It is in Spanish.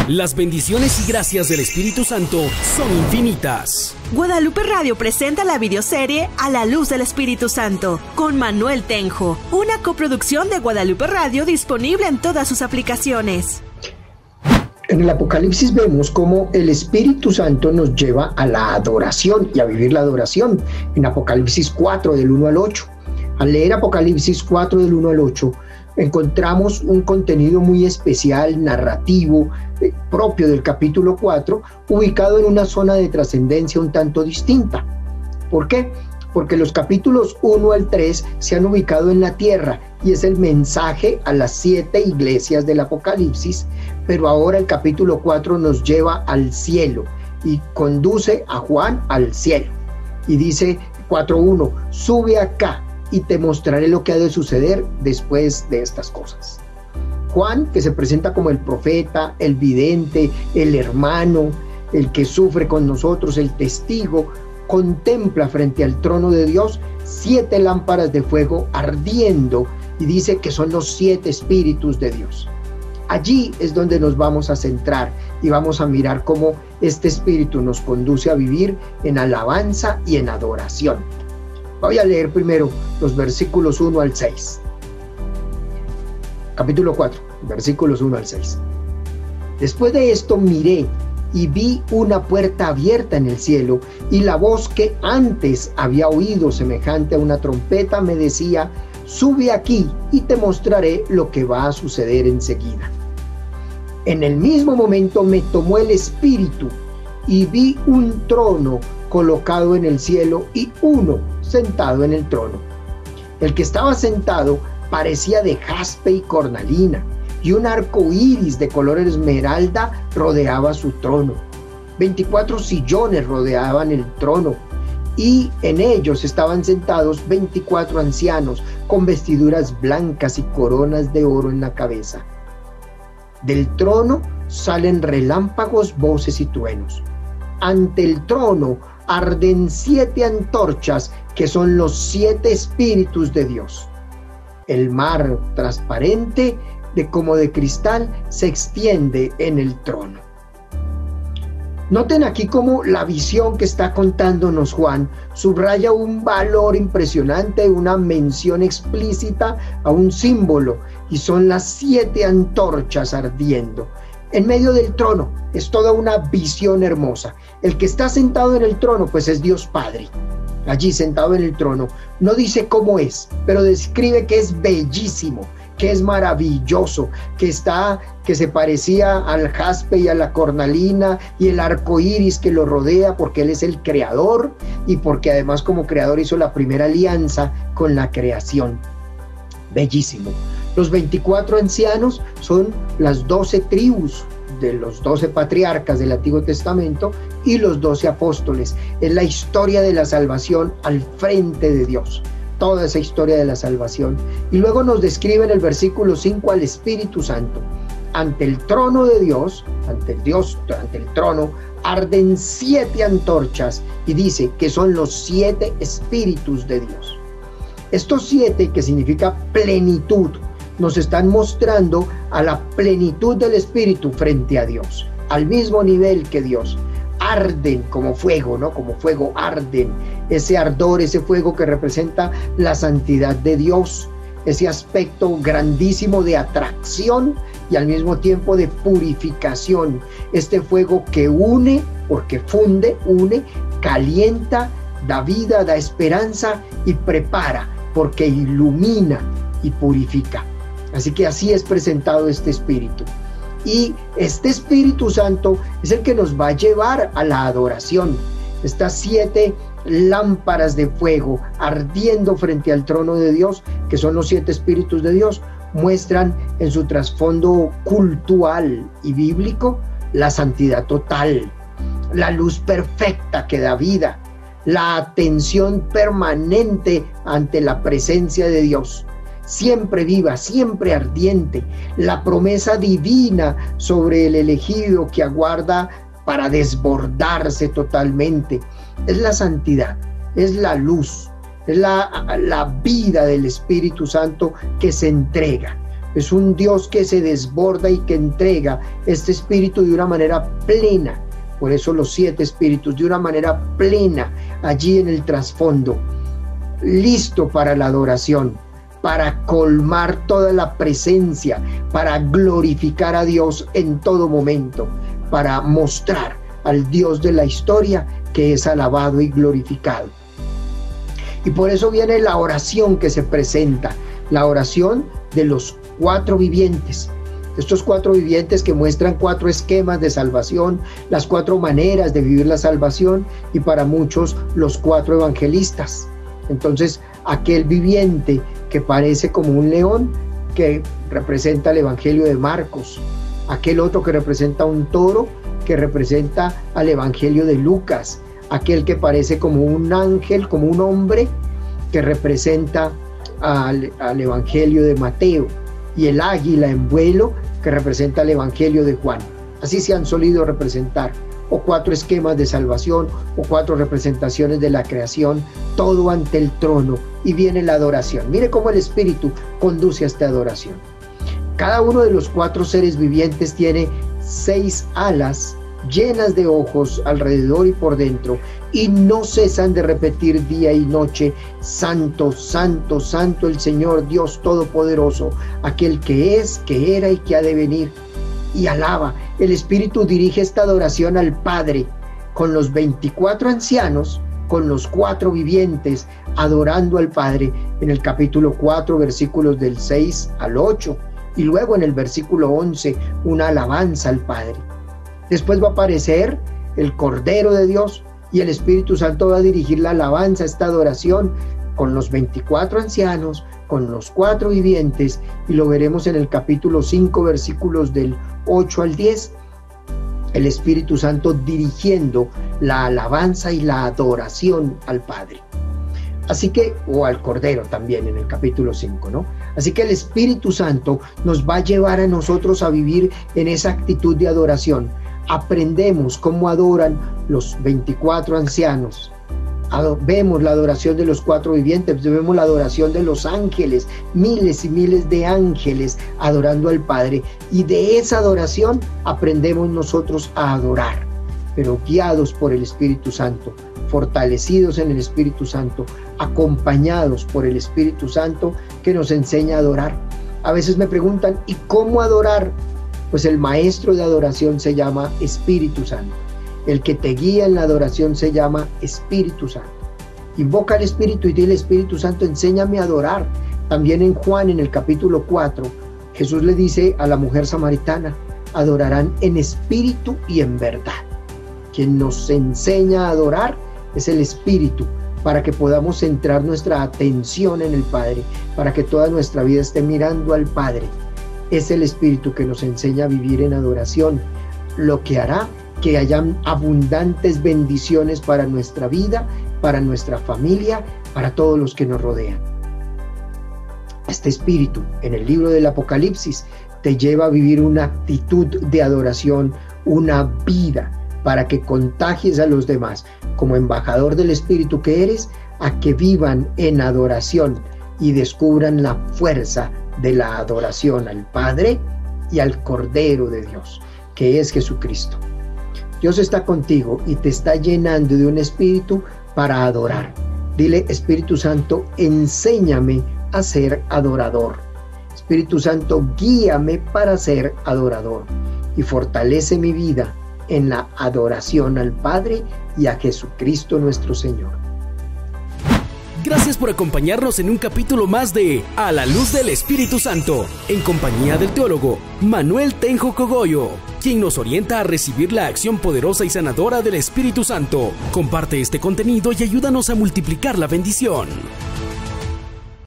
Las bendiciones y gracias del Espíritu Santo son infinitas. Guadalupe Radio presenta la videoserie A la Luz del Espíritu Santo con Manuel Tenjo, una coproducción de Guadalupe Radio disponible en todas sus aplicaciones. En el Apocalipsis vemos cómo el Espíritu Santo nos lleva a la adoración y a vivir la adoración. En Apocalipsis 4 del 1 al 8. Al leer Apocalipsis 4 del 1 al 8, encontramos un contenido muy especial, narrativo, propio del capítulo 4, ubicado en una zona de trascendencia un tanto distinta. ¿Por qué? Porque los capítulos 1 al 3 se han ubicado en la tierra y es el mensaje a las 7 iglesias del Apocalipsis, pero ahora el capítulo 4 nos lleva al cielo y conduce a Juan al cielo. Y dice 4.1, sube acá y te mostraré lo que ha de suceder después de estas cosas. Juan, que se presenta como el profeta, el vidente, el hermano, el que sufre con nosotros, el testigo, contempla frente al trono de Dios 7 lámparas de fuego ardiendo y dice que son los 7 espíritus de Dios. Allí es donde nos vamos a centrar y vamos a mirar cómo este espíritu nos conduce a vivir en alabanza y en adoración. Voy a leer primero los versículos 1 al 6. Capítulo 4, versículos 1 al 6. Después de esto miré y vi una puerta abierta en el cielo, y la voz que antes había oído semejante a una trompeta me decía: sube aquí y te mostraré lo que va a suceder enseguida. En el mismo momento me tomó el espíritu y vi un trono colocado en el cielo y uno sentado en el trono. El que estaba sentado parecía de jaspe y cornalina, y un arco iris de color esmeralda rodeaba su trono. 24 sillones rodeaban el trono, y en ellos estaban sentados 24 ancianos con vestiduras blancas y coronas de oro en la cabeza. Del trono salen relámpagos, voces y truenos. Ante el trono arden 7 antorchas que son los 7 espíritus de Dios. El mar transparente, como de cristal, se extiende en el trono. Noten aquí cómo la visión que está contándonos Juan subraya un valor impresionante, una mención explícita a un símbolo, y son las 7 antorchas ardiendo. En medio del trono es toda una visión hermosa. El que está sentado en el trono, pues es Dios Padre. Allí sentado en el trono, no dice cómo es, pero describe que es bellísimo, que es maravilloso, que se parecía al jaspe y a la cornalina y el arco iris que lo rodea, porque Él es el creador y porque además como creador hizo la primera alianza con la creación. Bellísimo. Los 24 ancianos son las 12 tribus de los 12 patriarcas del Antiguo Testamento y los 12 apóstoles. Es la historia de la salvación al frente de Dios. Toda esa historia de la salvación. Y luego nos describe en el versículo 5 al Espíritu Santo. Ante el trono de Dios, ante el trono, arden 7 antorchas y dice que son los 7 espíritus de Dios. Estos 7, que significa plenitud, nos están mostrando a la plenitud del Espíritu frente a Dios, al mismo nivel que Dios. Arden como fuego, ¿no? Como fuego arden. Ese ardor, ese fuego que representa la santidad de Dios, ese aspecto grandísimo de atracción y al mismo tiempo de purificación. Este fuego que une, porque funde, une, calienta, da vida, da esperanza y prepara, porque ilumina y purifica. Así que así es presentado este Espíritu. Y este Espíritu Santo es el que nos va a llevar a la adoración. Estas 7 lámparas de fuego ardiendo frente al trono de Dios, que son los 7 espíritus de Dios, muestran en su trasfondo cultural y bíblico la santidad total, la luz perfecta que da vida, la atención permanente ante la presencia de Dios, siempre viva, siempre ardiente, la promesa divina sobre el elegido que aguarda para desbordarse totalmente. Es la santidad, es la luz, es la vida del Espíritu Santo que se entrega. Es un Dios que se desborda y que entrega este espíritu de una manera plena. Por eso los 7 espíritus, de una manera plena, allí en el trasfondo, listo para la adoración, para colmar toda la presencia, para glorificar a Dios en todo momento, para mostrar al Dios de la historia que es alabado y glorificado. Y por eso viene la oración que se presenta, la oración de los 4 vivientes. Estos 4 vivientes que muestran 4 esquemas de salvación, las 4 maneras de vivir la salvación, y para muchos los 4 evangelistas. Entonces, aquel viviente que parece como un león, que representa el Evangelio de Marcos, aquel otro que representa un toro, que representa al Evangelio de Lucas, aquel que parece como un ángel, como un hombre, que representa al Evangelio de Mateo, y el águila en vuelo, que representa el Evangelio de Juan. Así se han solido representar, o 4 esquemas de salvación, o 4 representaciones de la creación, todo ante el trono, y viene la adoración. Mire cómo el Espíritu conduce a esta adoración. Cada uno de los 4 seres vivientes tiene 6 alas llenas de ojos alrededor y por dentro, y no cesan de repetir día y noche: Santo, Santo, Santo el Señor Dios Todopoderoso, aquel que es, que era y que ha de venir. Y alaba. El Espíritu dirige esta adoración al Padre, con los 24 ancianos, con los 4 vivientes, adorando al Padre en el capítulo 4, versículos del 6 al 8, y luego en el versículo 11, una alabanza al Padre. Después va a aparecer el Cordero de Dios, y el Espíritu Santo va a dirigir la alabanza, esta adoración, con los 24 ancianos, con los 4 vivientes, y lo veremos en el capítulo 5, versículos del 8 al 10, el Espíritu Santo dirigiendo la alabanza y la adoración al Padre. Así que, o al Cordero también en el capítulo 5, ¿no? Así que el Espíritu Santo nos va a llevar a nosotros a vivir en esa actitud de adoración. Aprendemos cómo adoran los 24 ancianos. Vemos la adoración de los 4 vivientes, vemos la adoración de los ángeles, miles y miles de ángeles adorando al Padre, y de esa adoración aprendemos nosotros a adorar, pero guiados por el Espíritu Santo, fortalecidos en el Espíritu Santo, acompañados por el Espíritu Santo que nos enseña a adorar. A veces me preguntan: ¿y cómo adorar? Pues el maestro de adoración se llama Espíritu Santo. El que te guía en la adoración se llama Espíritu Santo. Invoca al Espíritu y dile: Espíritu Santo, enséñame a adorar. También en Juan, en el capítulo 4, Jesús le dice a la mujer samaritana: adorarán en espíritu y en verdad. Quien nos enseña a adorar es el Espíritu, para que podamos centrar nuestra atención en el Padre, para que toda nuestra vida esté mirando al Padre. Es el Espíritu que nos enseña a vivir en adoración, lo que hará que hayan abundantes bendiciones para nuestra vida, para nuestra familia, para todos los que nos rodean. Este Espíritu, en el libro del Apocalipsis, te lleva a vivir una actitud de adoración, una vida, para que contagies a los demás, como embajador del Espíritu que eres, a que vivan en adoración y descubran la fuerza de la adoración al Padre y al Cordero de Dios, que es Jesucristo. Dios está contigo y te está llenando de un espíritu para adorar. Dile: Espíritu Santo, enséñame a ser adorador. Espíritu Santo, guíame para ser adorador, y fortalece mi vida en la adoración al Padre y a Jesucristo nuestro Señor. Gracias por acompañarnos en un capítulo más de A la Luz del Espíritu Santo, en compañía del teólogo Manuel Tenjo Cogollo, quien nos orienta a recibir la acción poderosa y sanadora del Espíritu Santo. Comparte este contenido y ayúdanos a multiplicar la bendición.